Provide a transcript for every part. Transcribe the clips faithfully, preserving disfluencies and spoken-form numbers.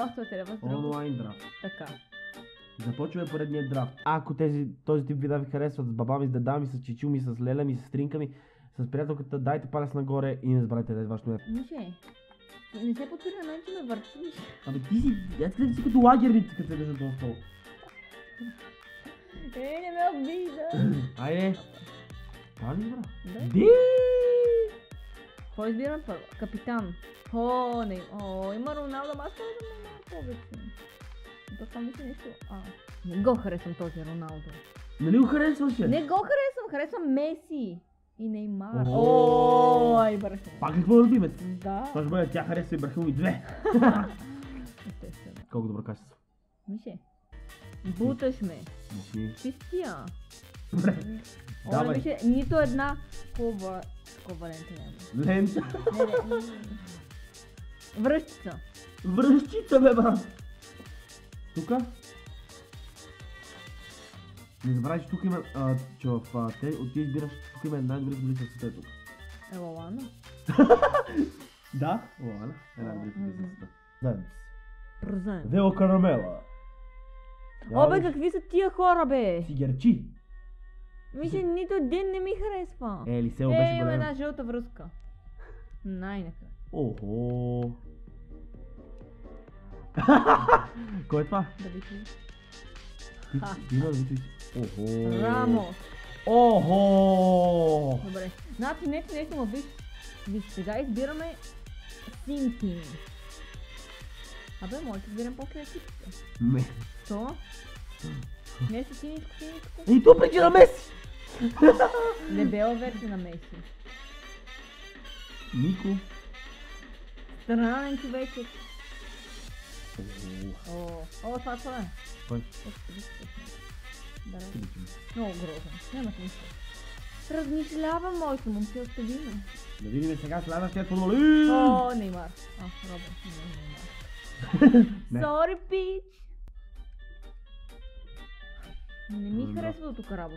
Просто трябва с друго. Онлайн драфт. Така. Започваме поредния драфт. Ако тези, този тип видео ви харесват с баба ми, с деда ми, с чичу ми, с леля ми, с стринка ми, с приятелката, дайте палец нагоре и не забравяйте да дайте вашето име. Мише, не се подпира на мен, че ме въртиш. Абе ти си, я ти си като лагерници, като седеш на този стол. Е, не ме обижда. Айде. Това ли, бра? Да. Ди! Кой избирам първо? Капитан. О, не. О, има Роналдо, аз това да ме малко повече. То това мисля нещо. А, не го харесвам този Роналдо. Нали го харесваше? Не го харесвам, харесвам Меси. И Неймар. О, Ой, бърхам. пак ли твой любимец? Да. Това ще бъде, тя харесва Ибрахим и две. Естествено. Колко добро качество. Мише, буташ ме. Махни. Чистия. Добре. О, Давай. Мише, нито една кова... Кова лента няма. Лента. Не, не, не. Връщица. Връщица, бе, брат. Тука? Не забравяй, че тук има, а, че в а, те, от ти избираш, тук има една добри футболиста в света тук. Е, Лалана. Да? Лана. Една добри футболиста в света. Заедно. Прозен. Вело Карамела. Обе, какви са тия хора, бе? Сигерчи. Мише, нито един не ми харесва. Е, Елисео Е, беше има голям. една жълта връзка. Най-накрая. Охо. Кой е това? Да ви чуя. Ти- Ха. ти има да ви чуеш. Охо. Рамос. Охо. Добре. Значи нещо, нещо му виж. Виж, сега избираме Синтин. Абе, може да изберем после екипите. Не. Що? Нещо синичко, синичко. И то пречи на Меси. Дебела версия на Меси. Нико. Странен човечек. Охо. О, о, това това е. Кой? Да, Ти ли чуеш? много грозен. Няма смисъл. Размишлявам, моето момче, остави ме. Да видим сега следващия футболист. О, Неймар. А, Робърт. Не, Неймар. Не. Sorry, пич. Не ми Да. харесва до тук работа.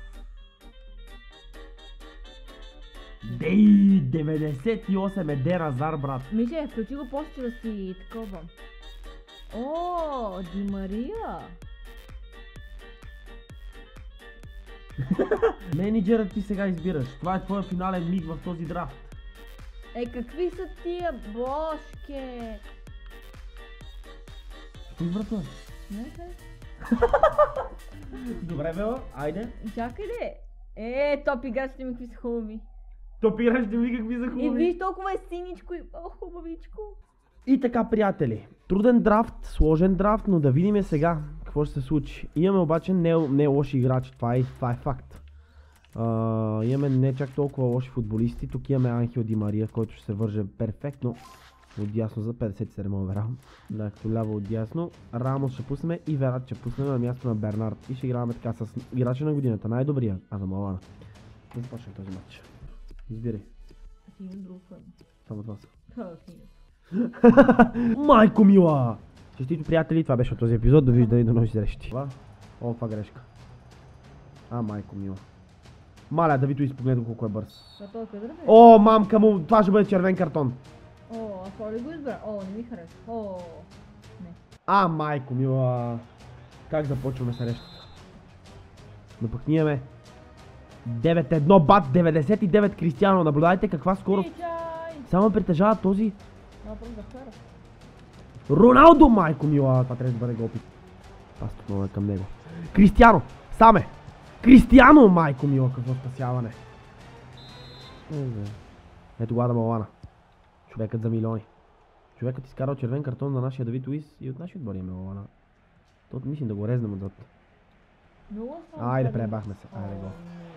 Дей, деветдесет и осем е Ден Азар, брат. Мише, включи го после да си такова. О, Ди Мария. Менеджерът ти сега избираш. Това е твоя финален миг в този драфт. Е, какви са тия бошке? Ти брата. Не се. Добре, Вела, айде. Чакай де. Е, топ играчите ми какви са хубави. Топ играчите ми какви за И хубави. виж толкова е синичко и о, хубавичко. И така, приятели. Труден драфт, сложен драфт, но да видим сега какво ще се случи. Имаме обаче не, не лоши играчи, това е, това е факт. Uh, имаме не чак толкова лоши футболисти. Тук имаме Анхел Ди Мария, който ще се върже перфектно отдясно за петдесет и седем овера. Да, като ляво отдясно. Рамос ще пуснем и Верат ще пуснем на място на Бернард. И ще играваме така с играча на годината, най-добрия. Адам Лалана. Да започнем този матч. Избирай. Си имам друг филм. Само това са. Това си. Майко мила! Честито, приятели, това беше от този епизод. Довиждане и до нови срещи. О, това грешка. А, майко мила. Маля, Давито изпогнете колко е бърз. Това той къде бе? О, мамка му, това ще бъде червен картон. О, а това ли го избра? О, не ми харесва. О, не. А, майко мила. Как започваме срещата? Но пък ние имаме девет едно бат, деветдесет и девет Кристиано. Наблюдайте каква скорост. Тичай! Само притежава този А, просто да вкара. Роналдо, майко мила. Това трябва да бъде гопит. Аз тук много е към него. Кристиано, саме. Кристиано, майко мила, какво спасяване. Ето го Адам Лалана. Човекът за милиони. Човекът изкарал червен картон на нашия Давид Луис и от нашия отбор имаме Лалана. Тот мислим да го резнем отзад. Много съм. Айде, пребахме се. Айде го.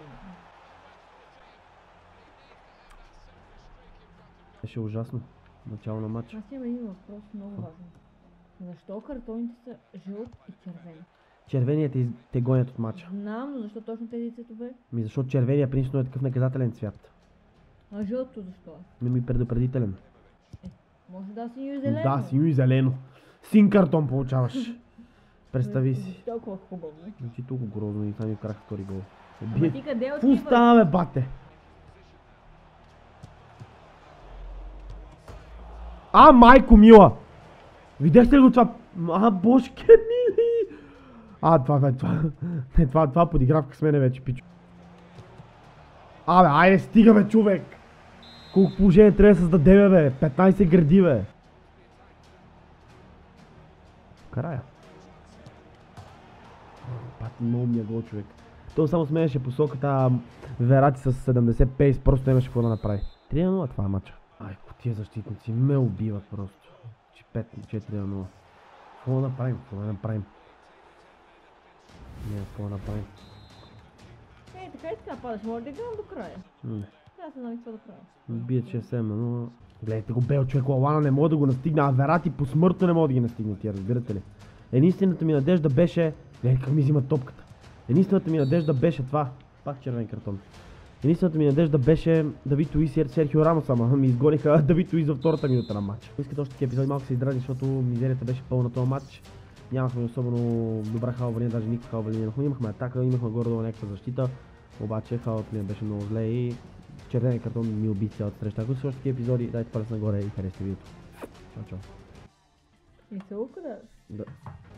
Беше ужасно. Начало на матча. Аз имам един въпрос, много важен. Защо картоните са жълт и червен? Червеният те, те гонят от матча. Знам, но защо точно тези цветове? Ми защото червения принципно е такъв наказателен цвят. А жълто защо е? Ми ми предупредителен. Може да си и зелено. Да, синьо и зелено. Син картон получаваш. Представи си. Толкова хубаво. Значи толкова грозно и сами вкарах втори гол. Ама ти къде Фу отиваш? става, бе, бате? А, майко мила! Видяхте ли го това? А, божке мили! А, това, това, това, не, това, това подигравка с мене вече, пичо. Абе, айде, стига бе, човек! Колко положение трябва да създадем, бе? петнайсет гради, бе! Карая. Пати много ми е гол, човек. То само сменяше посоката Верати с седемдесет пейс, просто нямаше какво да направи. три на нула това е матча. Ай, тия защитници ме убиват просто. четири на нула. Какво да направим? Какво да направим? Не, какво да направим? Е, така и така падаш, може да играм до края. Не. Трябва да се навиква до края. Бие шест седем на нула. Гледайте го бел човек, Лалана не мога да го настигне, а Верати посмъртно не мога да ги настигне тия, разбирате ли? Единствената ми надежда беше... Гледайте как ми взима топката. Единствената ми надежда беше това. Пак червен картон. Единствената ми надежда беше Давид Луис и Серхио Рамос, ама ми изгониха Давид Луис във втората минута на матч. Искате още такива епизоди, малко се издразни, защото мизерията беше пълна този матч. Нямахме особено добра халва, даже никаква халва не имахме. Имахме атака, имахме горе-долу някаква защита. Обаче халвата ми беше много зле и червен картон ми уби цялата среща. Ако са още такива епизоди, дайте палец нагоре и харесайте видеото. Чао, чао. И се укъдаш. Да.